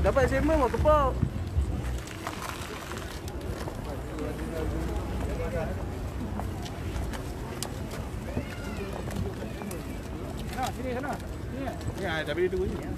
Dapat SMA mau kepak. Sini sana. Sini. Ya, tapi dia tunggu ni.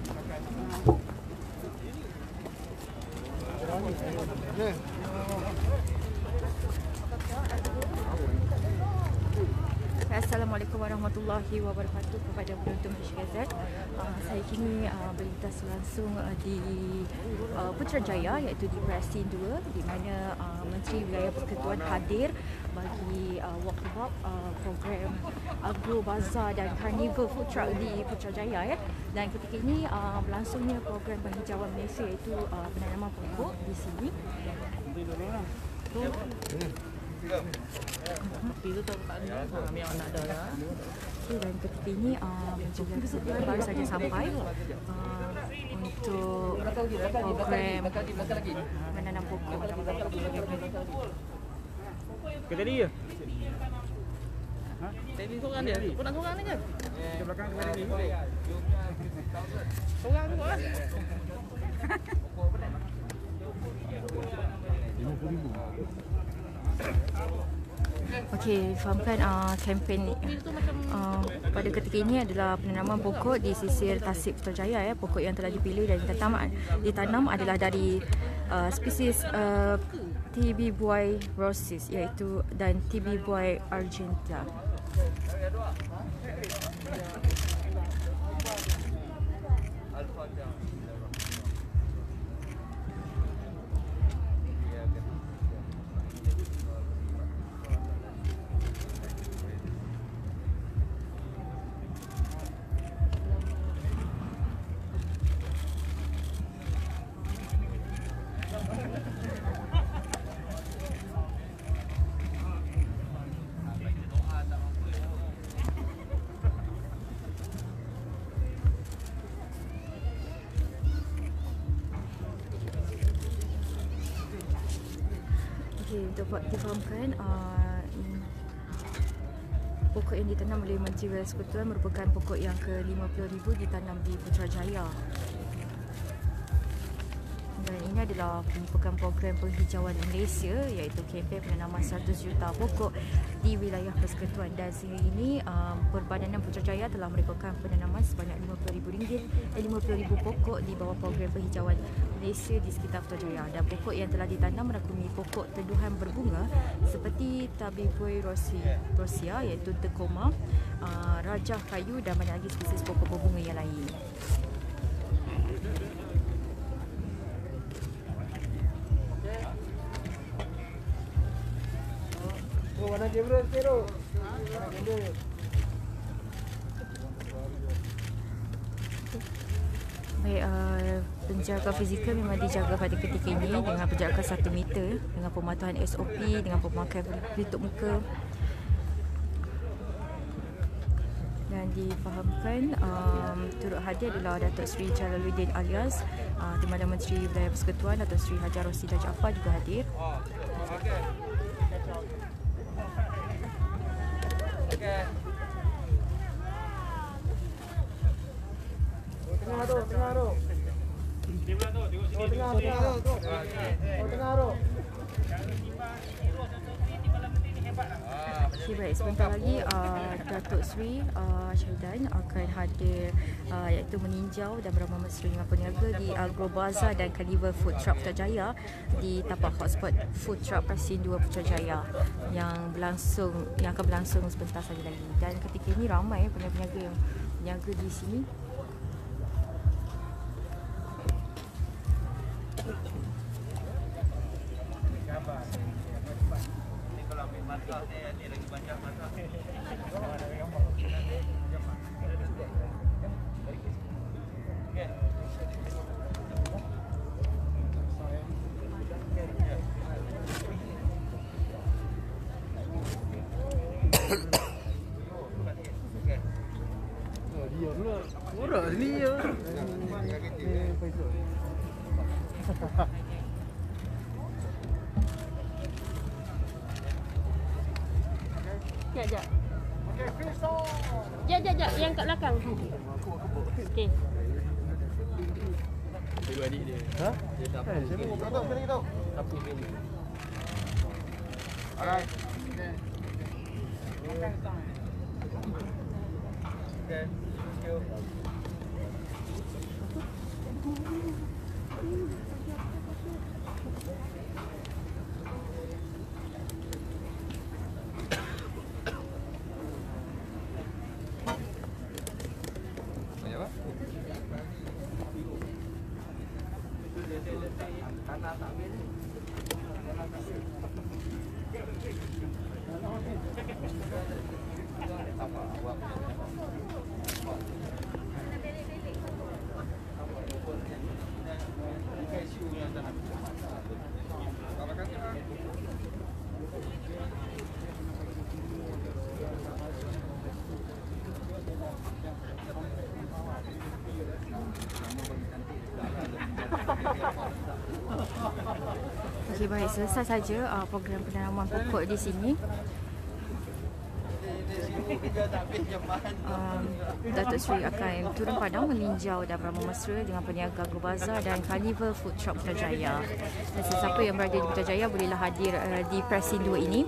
Assalamualaikum warahmatullahi wabarakatuh kepada penonton Hizgazet. Saya kini berlintas langsung di Putrajaya, iaitu di Presin 2, di mana Menteri Wilayah Persekutuan hadir bagi walkabout program Agro Bazaar dan Carnival Food Truck di Putrajaya. Dan ketika ini berlangsungnya program penghijauan Malaysia, iaitu penanaman pokok di sini. Itu tak ada, kami anak dah lah. Dan ketika ini Menteri Persekutuan baru saja sampai untuk program menanam pokok. Ke tadi ya? Tadi seorang dia, pun seorang ni kan? Ke belakang ke tadi. Seorang tu lah. 50,000. Okey, fahamkan kempen pada ketika ini adalah penanaman pokok di sisir Tasik Putrajaya. Pokok yang telah dipilih dan ditanam adalah dari spesies TB buai rossis, iaitu dan TB buai argenta. Untuk difahamkan, pokok yang ditanam oleh Menteri Wilayah Persekutuan merupakan pokok yang ke-50,000 ditanam di Putrajaya. Dan ini adalah merupakan program penghijauan Malaysia, iaitu kempen penanaman 100 juta pokok di wilayah persekutuan. Dan sehingga ini Perbadanan Putrajaya telah merekodkan penanaman sebanyak RM50,000 pokok di bawah program penghijauan Malaysia di sekitar Putrajaya. Dan pokok yang telah ditanam merangkumi pokok teduhan berbunga seperti Tabibui rosia, iaitu tekoma, rajah kayu dan banyak lagi spesies pokok berbunga yang lain. Mana kamera sekarang? Baik, penjaga fizikal memang dijaga pada ketika ini dengan penjagaan 1 meter, dengan pematuhan SOP, dengan pemakaian pelitup muka. Dan difahamkan turut hadir adalah Datuk Seri Jalaluddin Alias, di mana Menteri Wilayah Persekutuan Datuk Seri Haji Rosidah Jaafar juga hadir. Tengah tu. Tengah tu. Okay, baik, sebentar lagi Datuk Seri Syahidan akan hadir, iaitu meninjau dan beramah mesra dengan peniaga di Agro Bazaar dan Carnival Food Truck Putrajaya di tapak hotspot Food Truck Presin 2 Putrajaya yang akan berlangsung sebentar saja lagi. Dan ketika ini ramai peniaga yang berniaga di sini. Murah sini ya. Sekejap. Sekejap. Yang kat belakang. Okey. adik dia. Ha? Dia tak Eh, saya mau berapa kali tahu? Tapi ini. Alright. Okay. Thank you. Banyak apa? Okey, baik, selesai saja program penanaman pokok di sini. Datuk Seri akan turun padang meninjau dan beramah-mesra dengan peniaga Agrobazar dan Carnival Food Truck Putrajaya. Dan sesiapa yang berada di Putrajaya bolehlah hadir di Presindo ini.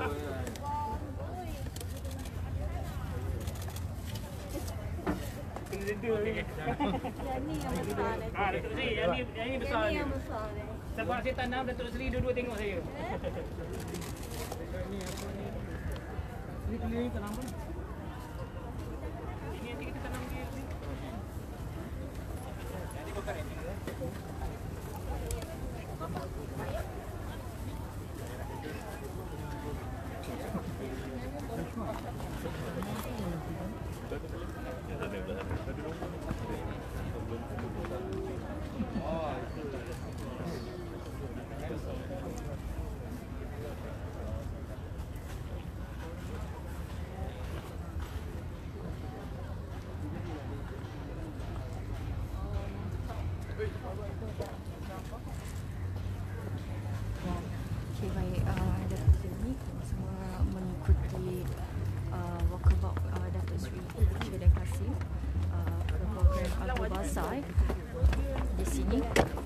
Datuk Seri, yang ni besar ni. Sebab saya tanam, Datuk Seri dua-dua tengok saya. Ini keliling tanam pun. Ini nanti kita tanam dia. Nanti bakar ini. Okey, baik, Datuk Seri semua mengikuti walkabout Datuk Seri Syedin Kasim program Agrobazar di sini.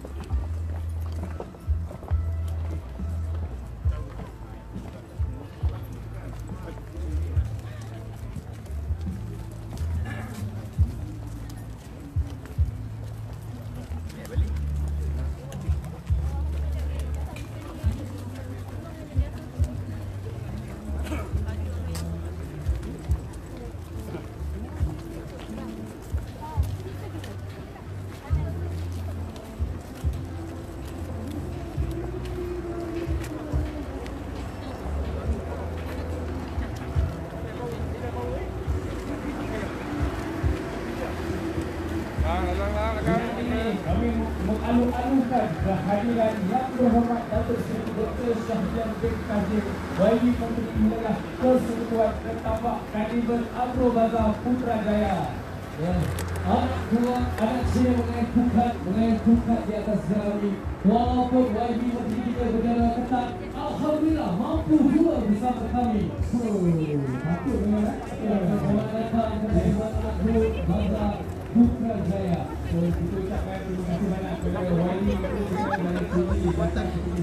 Kami mengalu-alukan kehadiran yang berhormat Datuk Seri Dr. Syahrian bin Kazim, YB Menteri Wilayah Persekutuan Ketabak Carnival Agrobazar Putrajaya. Ya, anak saya mengenai pukat di atas jalan ini. Walaupun YB Menteri kita berjalan ketat, alhamdulillah mampu juga bersama kami. Patut dengan selamat datang ke Agrobazar Putrajaya. So, kita ucapkan terima kasih banyak kepada YB Menteri dan Suri Batang Suri.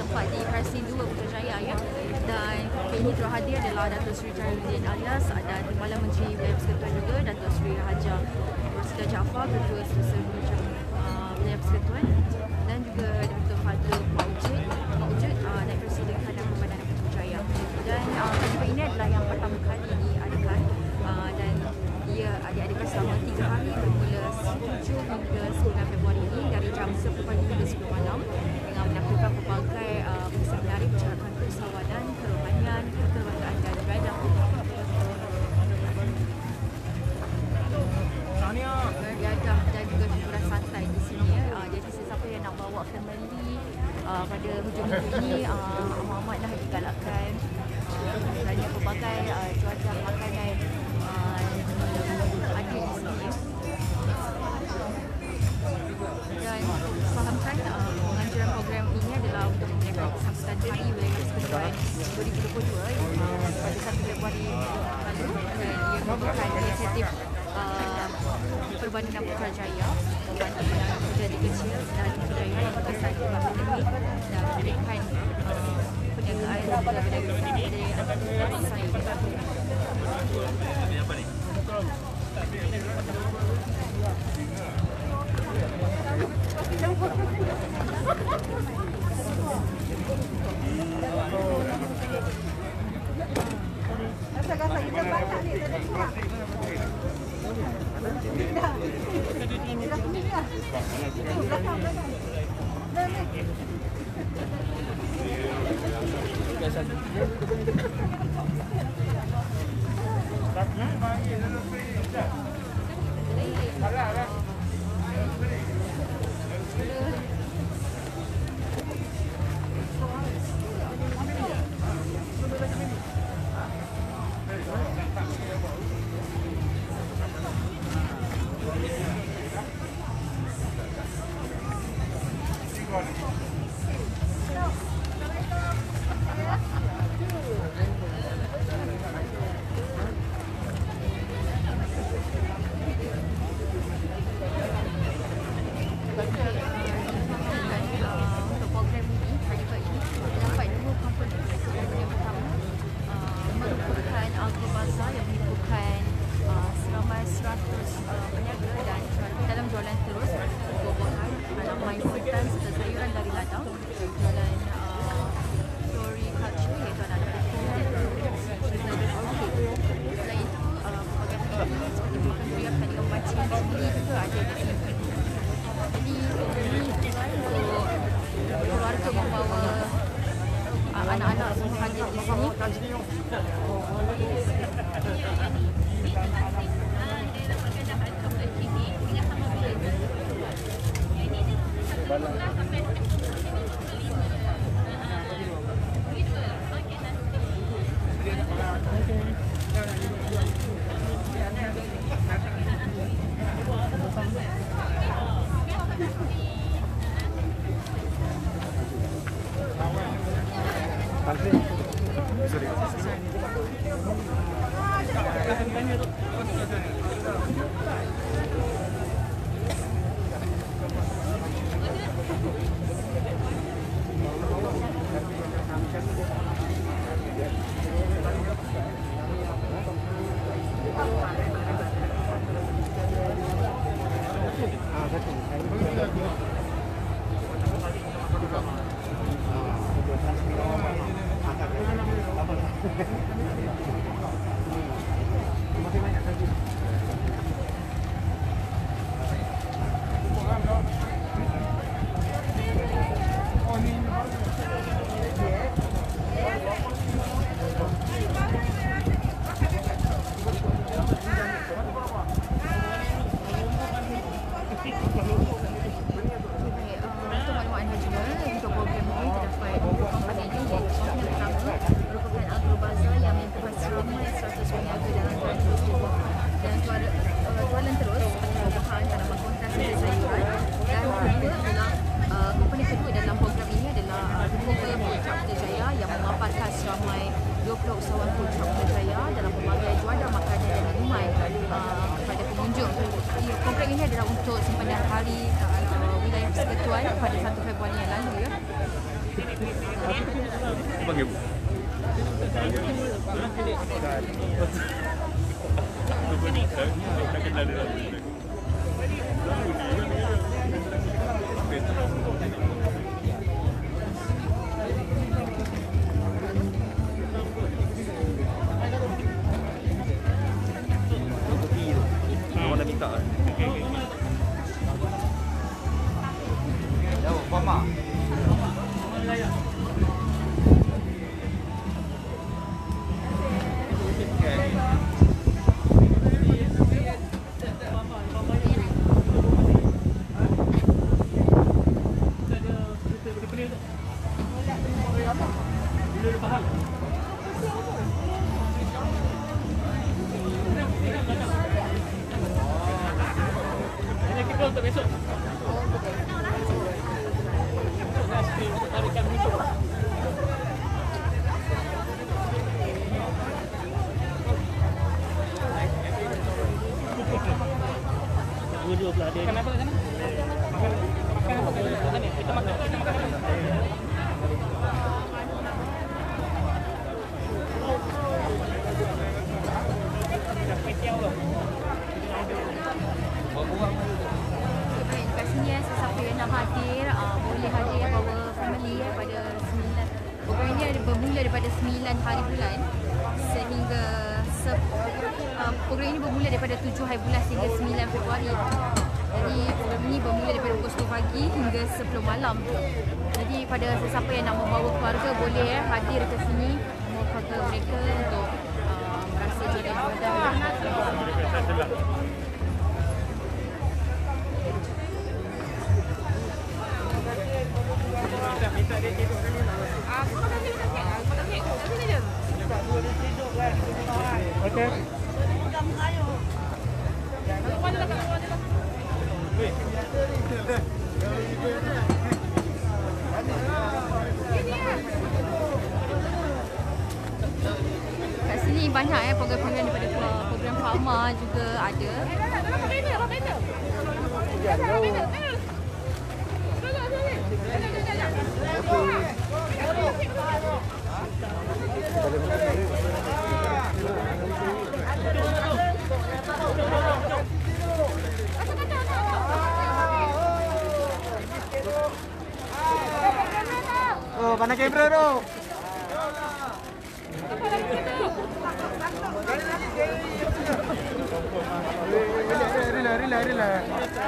tempat di Presiden 2 Putrajaya ya. Dan ini telah hadir adalah Datuk Seri Jainuddin Alias dan Kepala Menteri Wilayah Persekutuan juga Datuk Seri Haja Rosida Jaafar, Ketua Setiausaha Wilayah Persekutuan, dan juga Dr. Fadil Pak Wujud, Naib Presiden Kadang Pembandaran Putrajaya. Dan festival ini adalah yang pertama kali diadakan dan ia diadakan selama 3 hari bermula 7 hingga 9 Februari ini dari jam 10 pagi hingga 10 malam dengan menampilkan pelbagai kisah menarik percakapan kesawanan, kerohanian, kekeluargaan dan ibadah. Dan juga hiburan santai di sini ya. Jadi sesiapa yang nak bawa family pada hujung minggu ini amat-amatlah digalakkan kerana pelbagai cuaca makanan ada di sini ya. Dan fahamkan penganjuran program ini adalah untuk memeriahkan sambutan Hari Wilayah Persekutuan 2022 pada 1 Februari lalu, dan ia merupakan inisiatif Perbandingan Putrajaya membantu pekerja kecil dan budaya yang berkesan dengan pandemik dan memberikan perniagaan kepada budaya bangsa ini. Anak-anak semua hadir di sini. Hari Wilayah Persekutuan pada 1 Februari yang lalu ya. Panggil. Orang dah minta. Jauh, Mama. Untuk besok. Kenapa ke sana? Makan apa ke sana? Kita makan Kat sini sesiapa yang nak hadir boleh hadir bawa family pada 9. Program ini bermula daripada 9 hari bulan sehingga program ini bermula daripada 7 hari bulan sehingga 9 Februari. Jadi program ini bermula daripada pukul 10 pagi hingga 10 malam. Jadi pada sesiapa yang nak membawa keluarga boleh hadir ke sini membawa keluarga mereka untuk merasa jodoh-jodoh. Okey. Kat sini banyak program-program daripada program Pharma juga ada. Oh, mana kamera tu? Relax.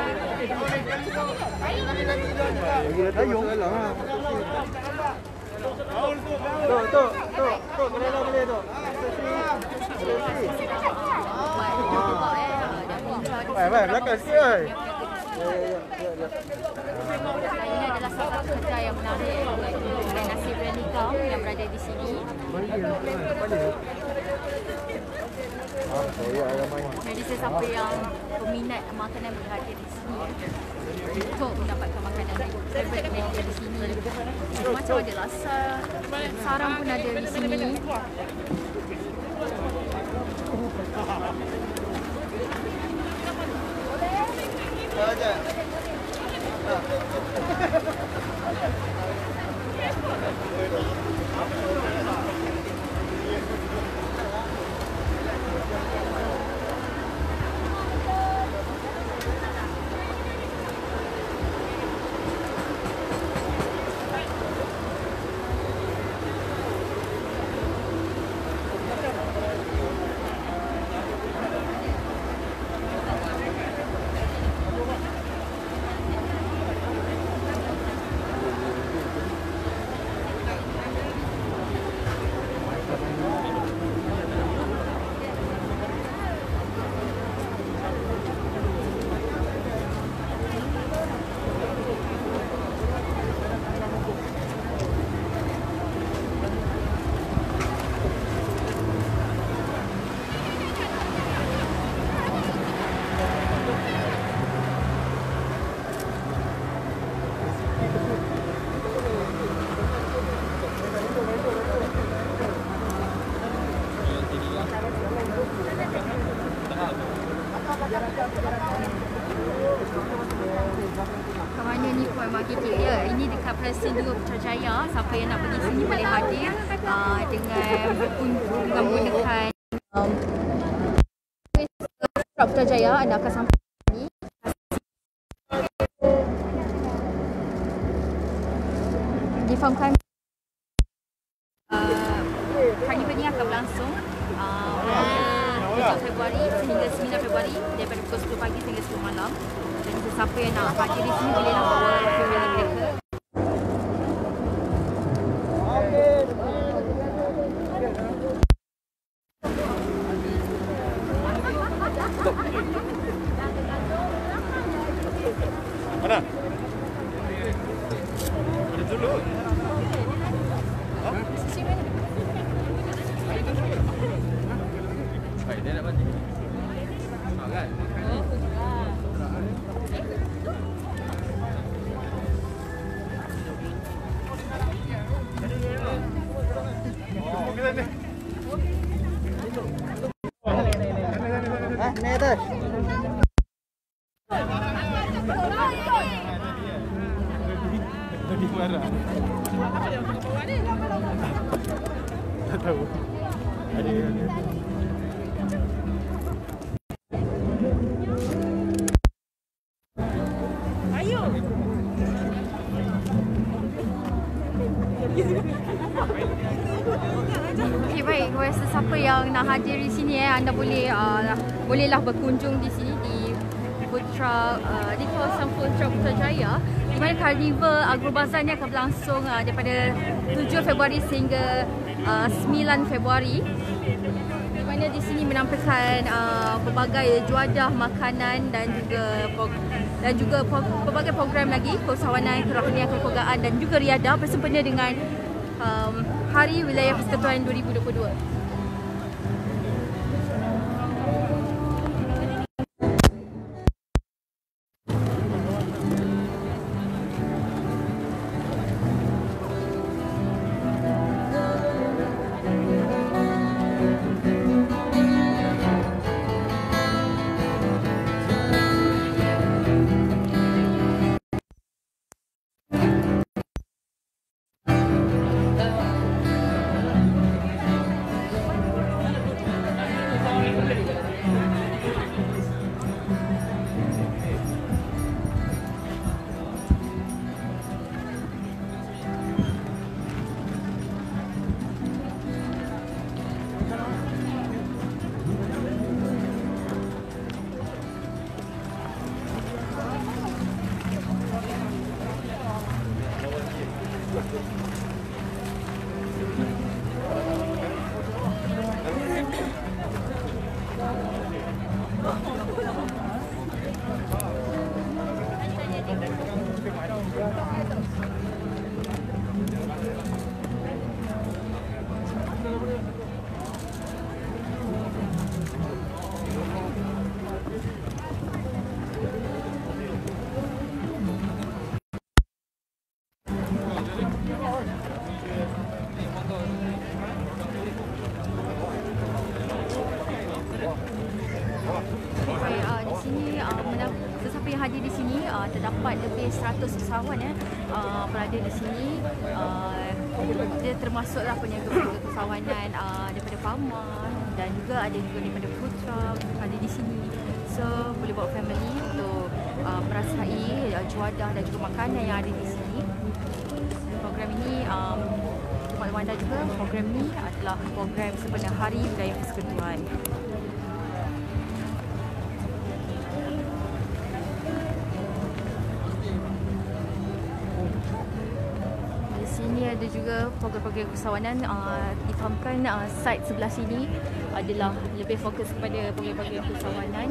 Tayung. Tu, boleh tu. Baik, belakang sikit. Ini adalah salah satu kedai yang menarik iaitu kedai nasi biryani Kang yang berada di sini. Jadi sesiapa yang peminat makanan boleh hadir di sini untuk mendapatkan makanan favorite mereka di sini. Macam ada rasa sarang pun ada di sini. daripada Sindu Putrajaya, siapa yang nak pergi sini boleh hadir dengan menggunakan Putrajaya. Anda akan sampai sini. Difahamkan karnival ini akan berlangsung pada 7 Februari sehingga 9 Februari daripada pukul 10 pagi sehingga 10 malam. Dan sesiapa yang nak hadir di sini bolehlah bawa family mereka. Mana? Ada dulu. Dia nak mati. Kan? Ni atas. Tadi marah. Tak tahu. Ada. Okey, baik. Kepada sesiapa yang nak hadir di sini, anda bolehlah berkunjung di sini di kawasan Putra Putrajaya, di mana Karnival Agrobazar ni akan berlangsung daripada 7 Februari sehingga 9 Februari. Di mana di sini menampilkan pelbagai juadah makanan dan juga pelbagai program lagi, keusahawanan, kerohanian, kekeluargaan dan juga riadah bersempena dengan Hari Wilayah Persekutuan 2022. Sesiapa yang hadir di sini terdapat lebih 100 usahawan berada di sini. Dia termasuklah peniaga-peniaga keusahawanan daripada Pama dan juga ada juga daripada Putra hadir di sini. So boleh bawa family untuk merasai juadah dan juga makanan yang ada di sini. Program ini maklum anda juga, program ini adalah program sempena Hari Wilayah Persekutuan. Ini ada juga program-program keusahawanan. Difahamkan site sebelah sini adalah lebih fokus kepada program-program keusahawanan.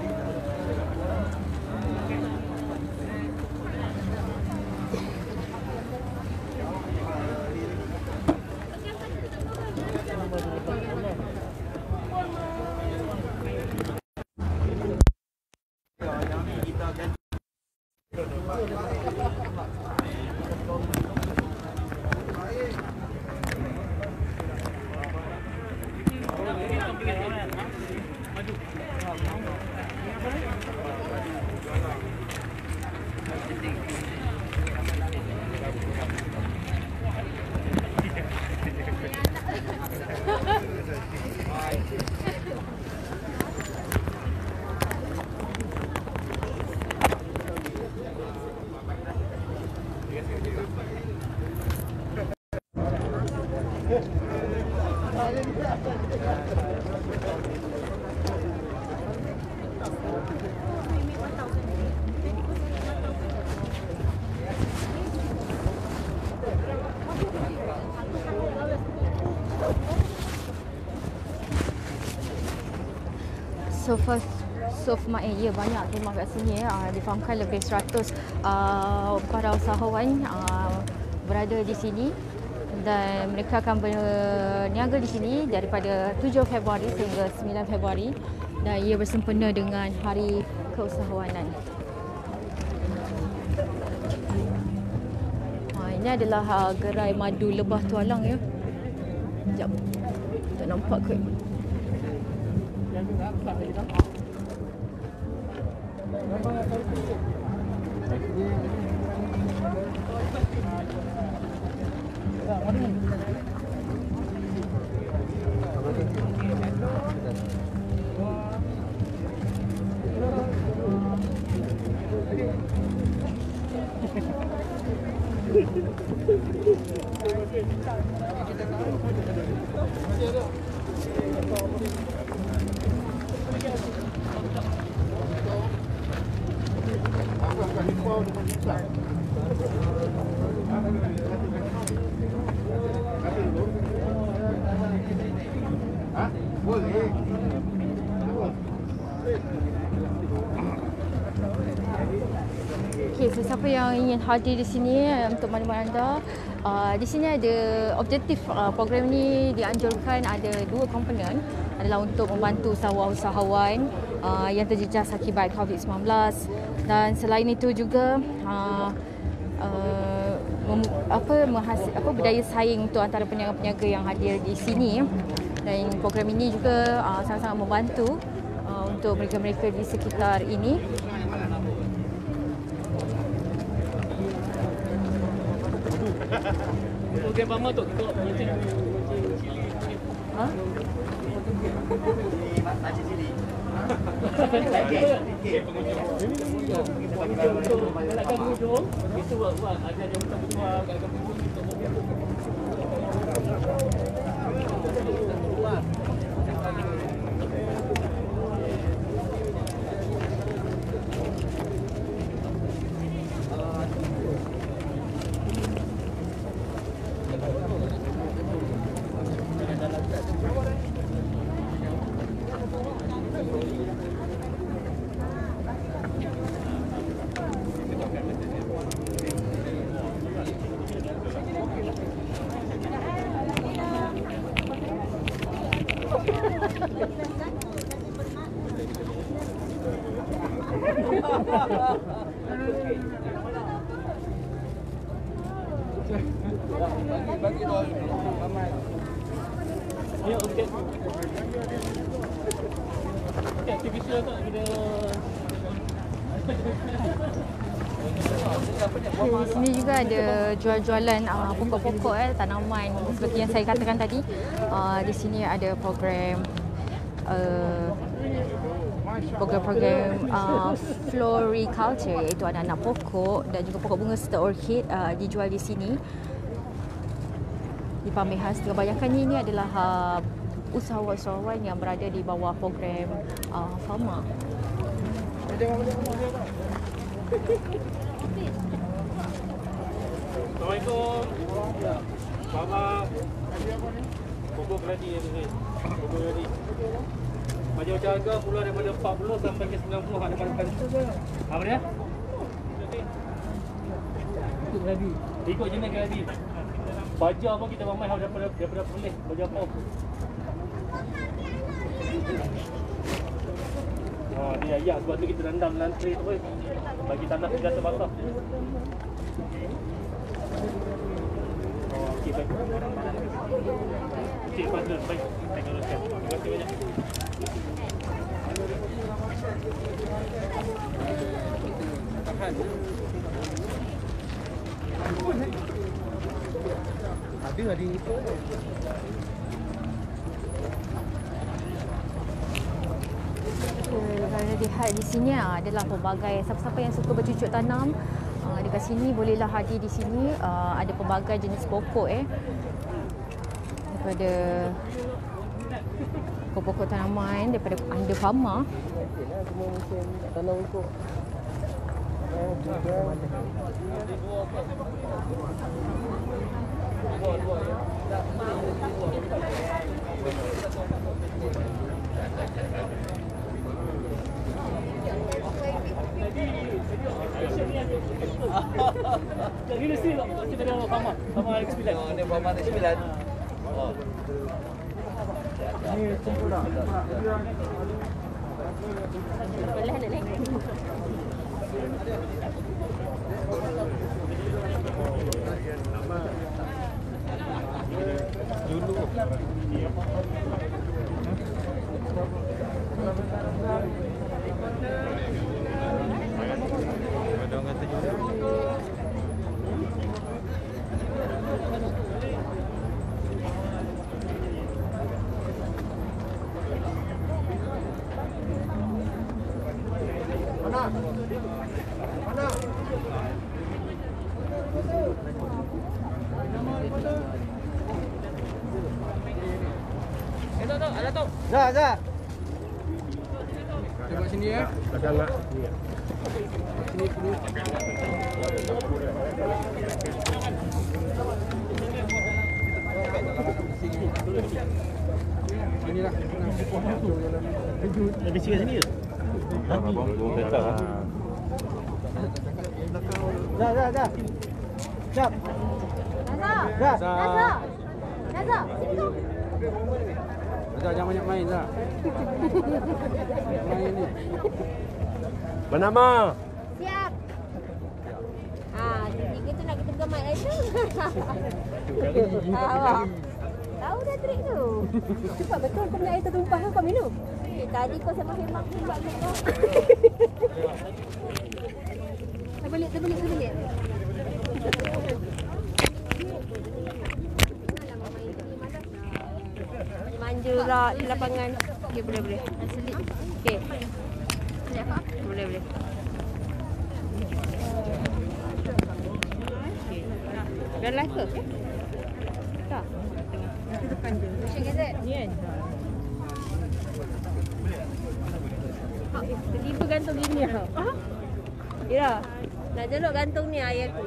Ya, banyak rumah kat sini ya. Difahamkan lebih 100 para usahawan berada di sini dan mereka akan berniaga di sini daripada 7 Februari sehingga 9 Februari dan ia bersempena dengan Hari Keusahawanan. Ini adalah gerai madu Lebah Tualang ya. Sekejap. Tak nampak kot. Okey, sesiapa yang ingin hadir di sini untuk makluman anda, di sini ada objektif program ni dianjurkan ada 2 komponen, adalah untuk membantu usahawan yang terjejas akibat COVID-19 dan selain itu juga berdaya saing untuk antara peniaga-peniaga yang hadir di sini dan program ini juga sangat-sangat membantu untuk mereka-mereka di sekitar ini. Program Mama tu kita mencari cili. Ha? Makcik cili. Nak pengunjung, itu buat ada yang bertuah kat bagi doa ramai. Ya, okey. Okey, aktiviti tak kita. Di sini juga ada jual-jualan pokok-pokok tanaman seperti yang saya katakan tadi. Di sini ada program floriculture, iaitu anak-anak pokok dan juga pokok bunga serta orkid dijual di sini di pameran. Kebanyakannya ini adalah usahawan-usahawan yang berada di bawah program Pharma. Assalamualaikum. Baba. Pokok beradi ya ni. Pokok beradi. Macam jaga pula daripada 40 sampai ke 90 ada depan. Apa dia? Ikut beradi. Ikut jenis beradi. Baja pun kita ramai daripada Perlis. Baja apa? Oh, ni ayak sebab tu kita rendam dalam tray tu bagi tanah tidak terbakar. Oh, okey baik. Cik Fazlul, baik. Saya teruskan. Terima kasih banyak. Tahan. Ada itu. Kalau lihat di sini adalah pelbagai siapa-siapa yang suka bercucuk tanam dekat sini bolehlah hadir di sini. Ada pelbagai jenis pokok daripada pokok-pokok tanaman daripada Under Farmer. Tanam untuk Ini mesti kita ada Farmer. Farmer hari ke-9. Ini Farmer hari ke-9. Oh. Ini cukup dah. Boleh nak naik. Dah. Tengok sini ya. Agak sini. Inilah. Ada sini ke? Dah. Siap. Nazar. Dah jangan banyak main dah. Main ni. Bernama. Siap. Tiga tu nak kita gemat lah tu. Awak. Tahu dah trik tu. Cepat betul kau nak air tertumpah kau minum. Tadi kau sama hemang buat kau. Terbelit. Manja lah di lapangan. Okey, boleh. Okey. Boleh. Dah live ke? Tak. Depan je. Macam ni kan? Ni kan? Tiba gantung gini lah. Ira, nak jeluk gantung ni ayah aku.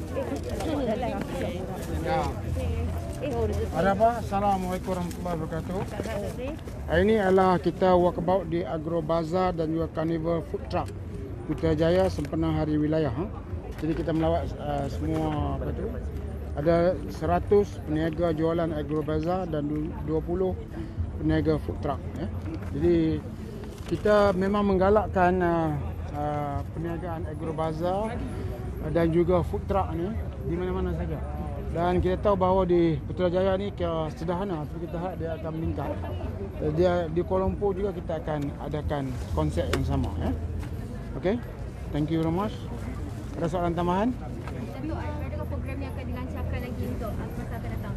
Ya. Ada apa? Assalamualaikum warahmatullahi wabarakatuh. Hari ini adalah kita walkabout di Agro Bazaar dan juga Carnival Food Truck Putrajaya sempena Hari Wilayah. Jadi kita melawat semua apa tu? Ada 100 peniaga jualan Agro Bazaar dan 20 peniaga food truck. Jadi kita memang menggalakkan perniagaan Agro Bazaar dan juga food truck ni di mana-mana saja. Dan kita tahu bahawa di Putrajaya ni sederhana, tapi kita harap dia akan meningkat. Dia di Kuala Lumpur juga kita akan adakan konsep yang sama. Okay, thank you very much. Ada soalan tambahan? Adakah program yang akan dilancarkan lagi untuk masa akan datang?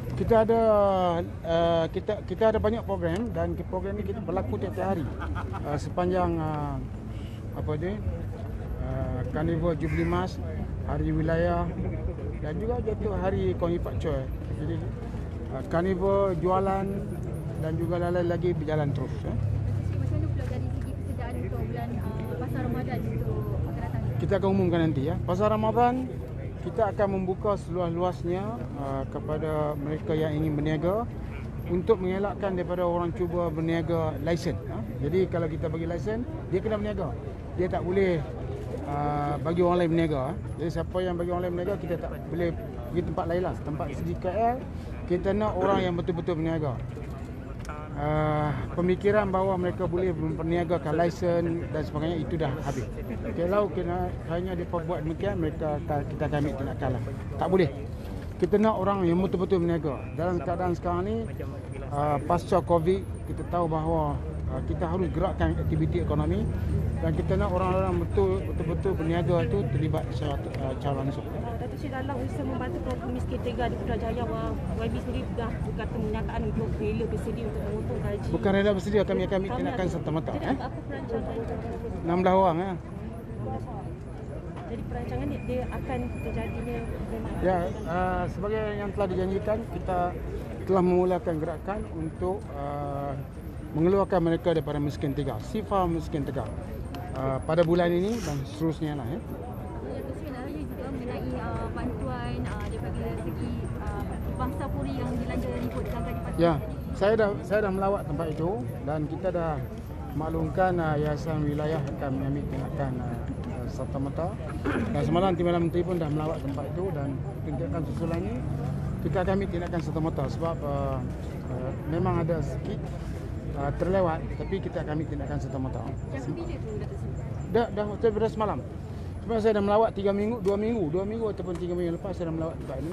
Kita ada banyak program dan program ini kita berlaku tiap-tiap hari sepanjang Carnival Jubilee Mas, Hari Wilayah dan juga jatuh Hari Kongi Pak Choi. Jadi Carnival jualan dan juga lain-lain lagi berjalan terus. Macam mana pula dari segi persediaan untuk bulan pasar Ramadan itu akan datang? Kita akan umumkan nanti ya. Pasar Ramadan kita akan membuka seluas-luasnya kepada mereka yang ingin berniaga untuk mengelakkan daripada orang cuba berniaga lesen. Jadi kalau kita bagi lesen, dia kena berniaga. Dia tak boleh bagi orang lain berniaga. Jadi siapa yang bagi orang lain berniaga, kita tak boleh pergi tempat lain lah. Tempat segi KL, kita nak orang yang betul-betul berniaga. Pemikiran bahawa mereka boleh memperniagakan lesen dan sebagainya itu dah habis. Kalau hanya mereka buat demikian, kita akan ambil tindakan lah. Tak boleh. Kita nak orang yang betul-betul berniaga. Dalam keadaan sekarang ni, pasca Covid, kita tahu bahawa kita harus gerakkan aktiviti ekonomi dan kita nak orang-orang betul-betul berniaga tu terlibat secara langsung. Datuk Seri dalam usaha membantu kelompok miskin tega di Putrajaya, YB sendiri dah berkata menyatakan untuk rela bersedia untuk memotong gaji. Bukan rela bersedia, kami akan ambil tindakan serta-merta. Jadi apa perancangan? 16 orang ya. Jadi perancangan dia akan terjadinya memang. Ya, sebagai yang telah dijanjikan, kita telah memulakan gerakan untuk mengeluarkan mereka daripada miskin tegar, sifar miskin tegar pada bulan ini dan seterusnya lah ya. Juga mengenai bantuan daripada segi bangsa Puri yang dilanda ribut dilanda di pasar. Ya, saya dah melawat tempat itu dan kita dah maklumkan Yayasan Wilayah akan mengambil tindakan serta-merta. Dan semalam Timbalan Menteri pun dah melawat tempat itu dan tindakan susulannya kita akan ambil tindakan serta-merta sebab memang ada sikit terlewat, tapi kita akan ambil tindakan serta-merta. Jangka bila tu Datuk Seri? Dah daripada semalam. Sebab saya dah melawat 2 minggu ataupun 3 minggu lepas saya dah melawat tempat ini.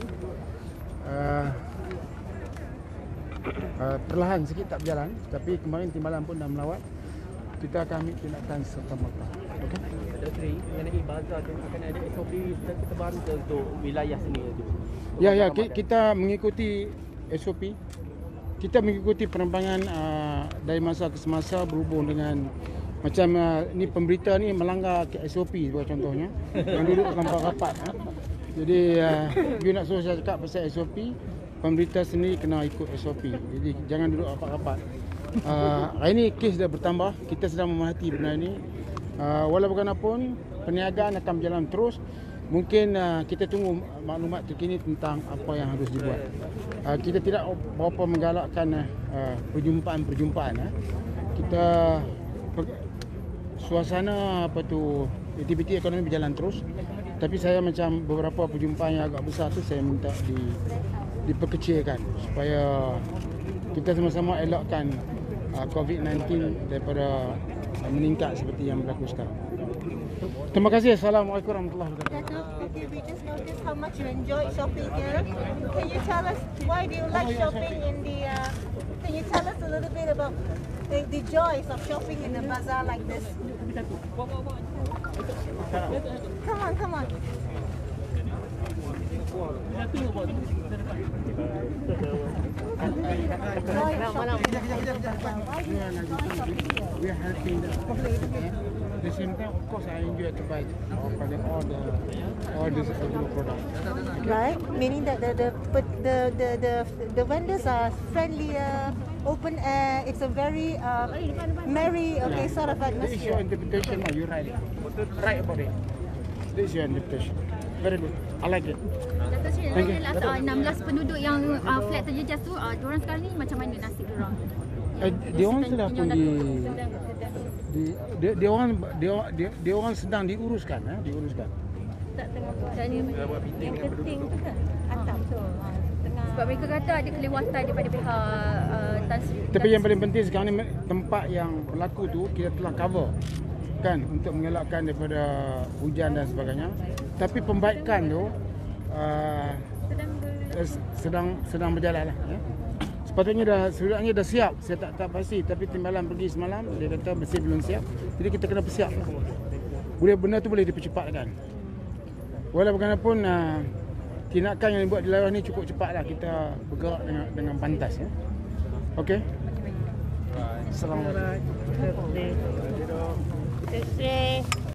Perlahan sikit tak berjalan, tapi kemarin Timbalan pun dah melawat. Kita akan ambil tindakan serta-merta. Okey. Datuk Seri, mengenai bazar tu akan ada SOP terbaru ke untuk wilayah sini tu? Ya, kita mengikuti SOP. Kita mengikuti penerbangan dari masa ke semasa berhubung dengan macam ni pemberita ni melanggar SOP buat contohnya yang duduk tanpa rapat. Jadi you nak suruh saya cakap pasal SOP, pemberita sendiri kena ikut SOP. Jadi jangan duduk rapat-rapat. Hari ini kes dah bertambah. Kita sedang memerhati benda ini. Walau bagaimanapun perniagaan akan berjalan terus. Mungkin kita tunggu maklumat terkini tentang apa yang harus dibuat. Kita tidak berapa menggalakkan perjumpaan-perjumpaan. Kita suasana aktiviti ekonomi berjalan terus. Tapi saya macam beberapa perjumpaan yang agak besar tu saya minta diperkecilkan supaya kita sama-sama elakkan COVID-19 daripada meningkat seperti yang berlaku sekarang. Terima kasih. Assalamualaikum warahmatullahi wabarakatuh. Datuk, okay, we just noticed how much you enjoy shopping here. Can you tell us why do you like shopping in the? Can you tell us a little bit about the joys of shopping in a bazaar like this? Come on. We are helping the same time, of course, I enjoy to buy all these agro products. Right, meaning that the vendors are friendlier, open air. It's a very merry, sort of This is your atmosphere. interpretation. You right about it. This is your interpretation. Very good. I like it. Datuk Seri, Thank you. nanya 16 penduduk yang flat terjejas tu, diorang sekarang ni macam mana nasib diorang? Dia orang sudah pun dia orang sedang diuruskan. Sebab mereka kata ada kelewatan daripada pihak Tan Sri. Tapi yang paling penting sekarang ni tempat yang berlaku tu kita telah cover kan untuk mengelakkan daripada hujan dan sebagainya. Tapi pembaikan tu sedang berjalan lah. Ya. Sepatutnya dah siap. Saya tak pasti, tapi Timbalan pergi semalam dia kata masih belum siap. Jadi kita kena bersiap. Benda tu boleh dipercepatkan. Walau bagaimanapun tindakan yang dibuat di lawan ni cukup cepatlah. Kita bergerak dengan pantas ya. Okey. Assalamualaikum. Datuk Seri.